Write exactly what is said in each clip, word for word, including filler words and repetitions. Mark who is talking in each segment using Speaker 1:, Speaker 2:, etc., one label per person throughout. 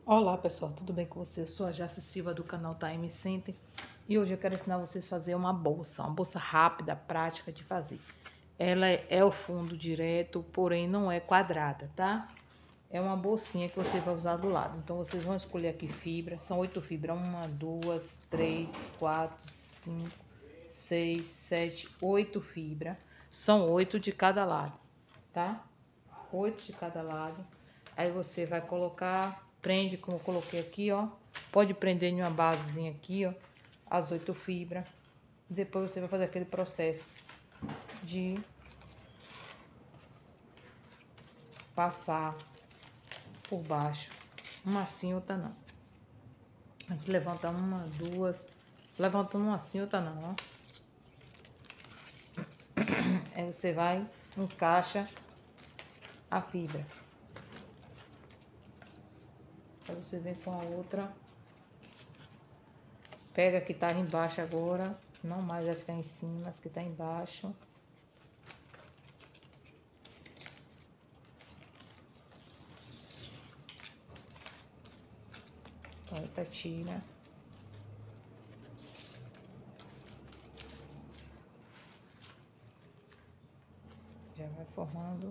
Speaker 1: Olá pessoal, tudo bem com vocês? Eu sou a Jaci Silva do canal Time Center e hoje eu quero ensinar vocês a fazer uma bolsa, uma bolsa rápida, prática de fazer. Ela é o fundo direto, porém não é quadrada, tá? É uma bolsinha que você vai usar do lado. Então vocês vão escolher aqui fibra, são oito fibras, uma, duas, três, quatro, cinco, seis, sete, oito fibras. São oito de cada lado, tá? Oito de cada lado. Aí você vai colocar, prende como eu coloquei aqui, ó. Pode prender em uma basezinha aqui, ó, as oito fibras. Depois você vai fazer aquele processo de passar por baixo. Uma assim, outra não. A gente levanta uma, duas, levanta uma assim, outra não, ó. Aí você vai, encaixa a fibra. Aí você vem com a outra. Pega a que tá embaixo agora, não mais a que tá em cima, as que tá embaixo. Outra tira. Já vai formando.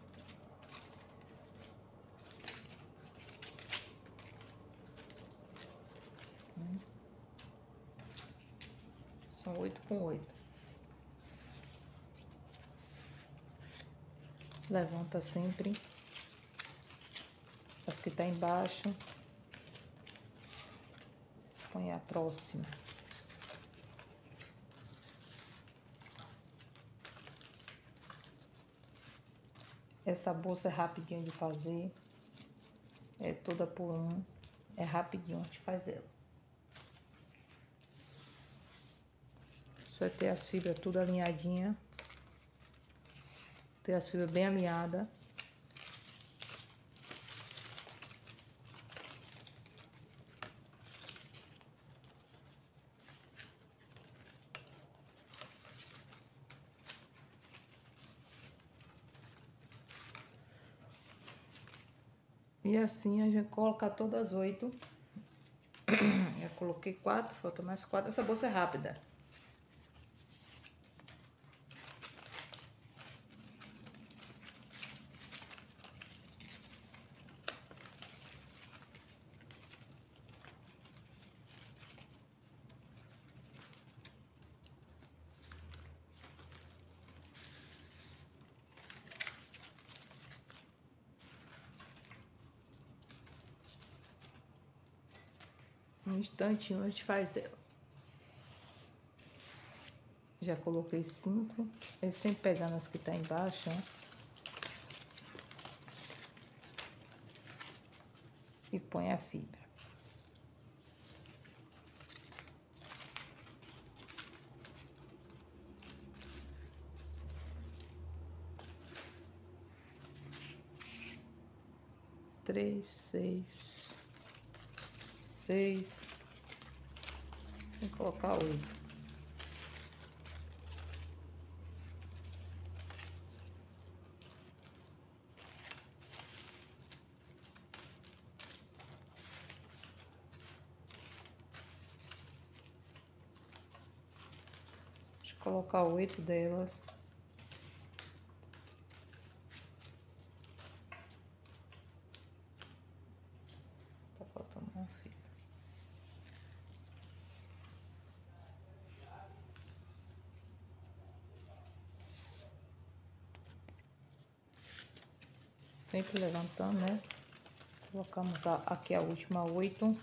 Speaker 1: São oito com oito. Levanta sempre as que tá embaixo. Põe a próxima. Essa bolsa é rapidinho de fazer. É toda por um. É rapidinho de fazer ela. Só é ter as fibras tudo alinhadinha. Ter as fibras bem alinhadas. E assim a gente coloca todas as oito. Já coloquei quatro, falta mais quatro. Essa bolsa é rápida. Um instantinho a gente faz ela. Já coloquei cinco. Ele sempre pegando as que tá embaixo, ó. E põe a fibra. Três, seis, seis. Vou colocar oito. Deixa eu colocar oito delas. Tá faltando uma fibra. Sempre levantando, né? Colocamos a, aqui a última oito.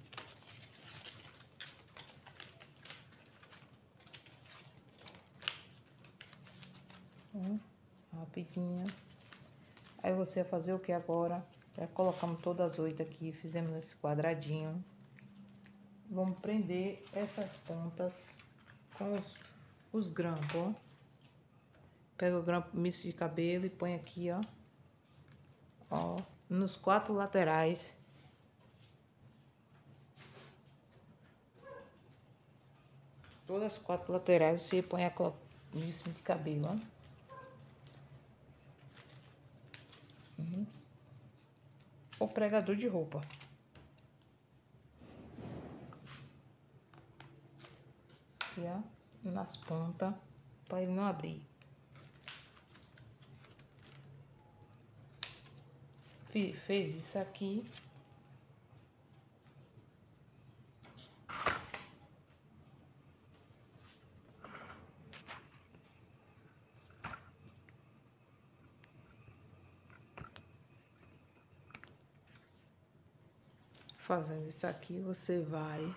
Speaker 1: Hum, rapidinho. Aí você vai fazer o que agora? Já colocamos todas as oito aqui, fizemos esse quadradinho. Vamos prender essas pontas com os, os grampos, ó. Pega o grampo misto de cabelo e põe aqui, ó. Ó, nos quatro laterais. Todas as quatro laterais você põe a misto de cabelo, ó. Uhum. O pregador de roupa. aqui, ó, nas pontas, para ele não abrir. Fez isso aqui. Fazendo isso aqui, você vai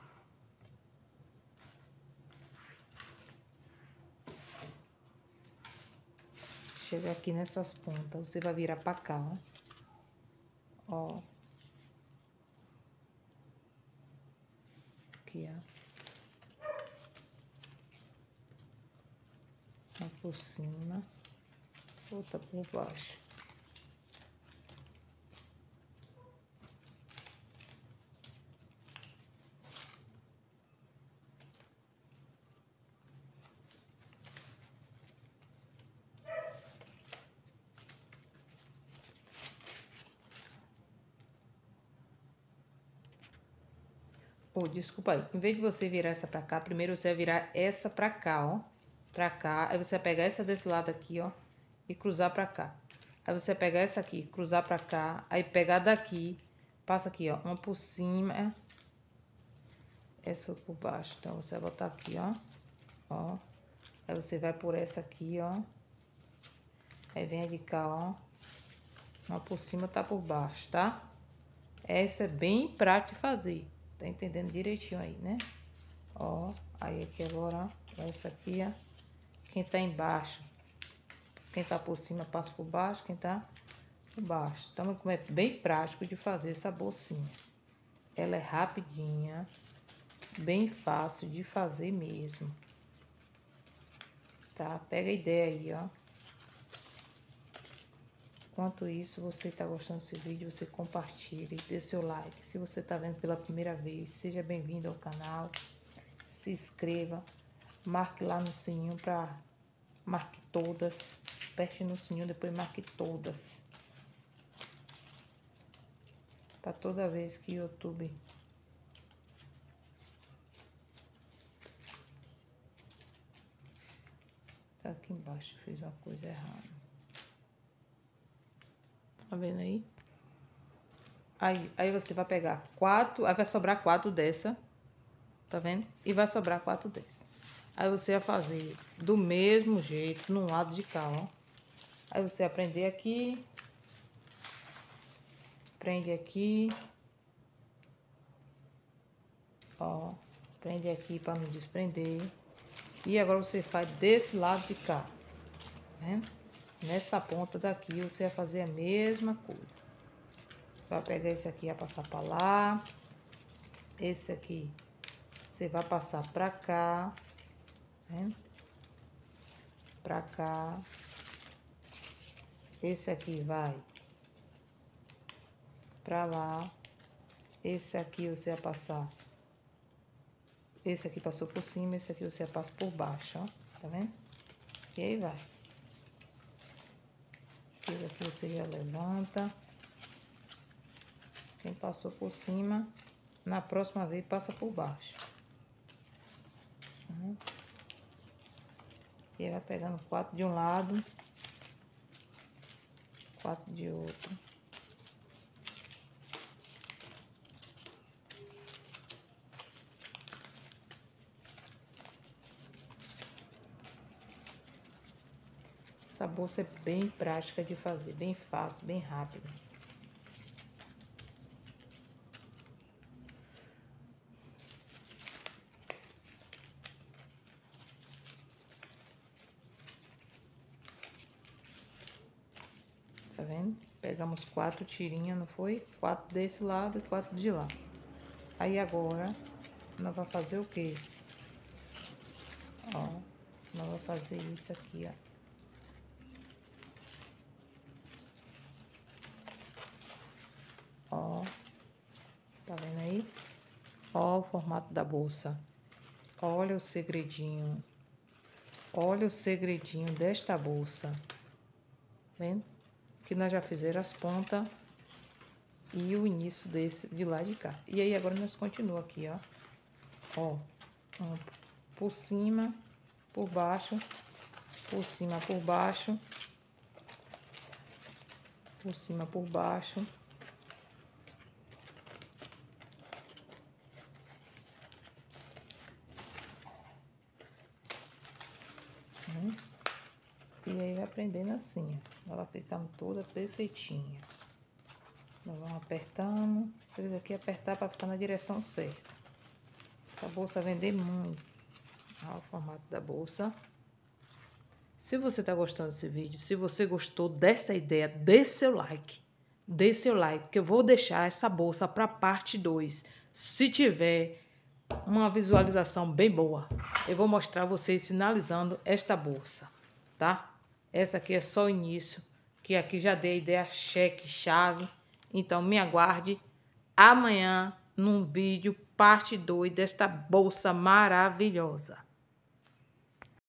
Speaker 1: chegar aqui nessas pontas, você vai virar pra cá, ó. Ó. Aqui, ó. Uma por cima, outra por baixo. Oh, desculpa aí. Em vez de você virar essa pra cá, primeiro você vai virar essa pra cá, ó. Pra cá. Aí você vai pegar essa desse lado aqui, ó. E cruzar pra cá. Aí você vai pegar essa aqui, cruzar pra cá. Aí pegar daqui. Passa aqui, ó. Uma por cima. Essa foi por baixo. Então você vai botar aqui, ó. Ó. Aí você vai por essa aqui, ó. Aí vem de cá, ó. Uma por cima tá por baixo, tá? Essa é bem prática de fazer. Tá entendendo direitinho aí, né? Ó, aí aqui agora, ó, essa aqui, ó. Quem tá embaixo, quem tá por cima passa por baixo, quem tá por baixo. Então, como é bem prático de fazer essa bolsinha. Ela é rapidinha, bem fácil de fazer mesmo. Tá? Pega a ideia aí, ó. Enquanto isso, você tá gostando desse vídeo, você compartilha e dê seu like. Se você tá vendo pela primeira vez, seja bem-vindo ao canal. Se inscreva, marque lá no sininho para marque todas. Aperte no sininho, depois marque todas. Para toda vez que o YouTube tá aqui embaixo, fez uma coisa errada. Tá vendo aí? Aí, aí você vai pegar quatro, aí vai sobrar quatro dessa, tá vendo? E vai sobrar quatro dessa. Aí você vai fazer do mesmo jeito no lado de cá, ó. Aí você vai prender aqui, prende aqui, ó, prende aqui para não desprender. E agora você faz desse lado de cá, tá vendo? Nessa ponta daqui você vai fazer a mesma coisa. Vai pegar esse aqui e vai passar para lá. Esse aqui você vai passar para cá, né? Para cá. Esse aqui vai para lá. Esse aqui você vai passar. Esse aqui passou por cima, esse aqui você passa por baixo, ó. Tá vendo? E aí vai. Esse aqui você já levanta. Quem passou por cima, na próxima vez passa por baixo. Uhum. E aí vai pegando quatro de um lado, quatro de outro. Essa bolsa é bem prática de fazer, bem fácil, bem rápido. Tá vendo? Pegamos quatro tirinhas, não foi? Quatro desse lado e quatro de lá. Aí agora, nós vamos fazer o quê? Ó, nós vamos fazer isso aqui, ó. Ó, tá vendo aí? Ó o formato da bolsa. Olha o segredinho. Olha o segredinho desta bolsa. Vendo? Que nós já fizemos as pontas e o início desse de lá de cá. E aí agora nós continuamos aqui, ó. Ó, um, por cima, por baixo, por cima, por baixo, por cima, por baixo. E aí vai prendendo assim, ó. Ela ficando toda perfeitinha. Nós vamos apertando. Vocês aqui apertar para ficar na direção certa. Essa bolsa vender muito. Olha o formato da bolsa. Se você tá gostando desse vídeo, se você gostou dessa ideia, dê seu like. Dê seu like, que eu vou deixar essa bolsa para parte dois. Se tiver uma visualização bem boa, eu vou mostrar vocês finalizando esta bolsa, tá? Essa aqui é só o início, que aqui já dei a ideia cheque, chave. Então, me aguarde amanhã num vídeo parte dois desta bolsa maravilhosa.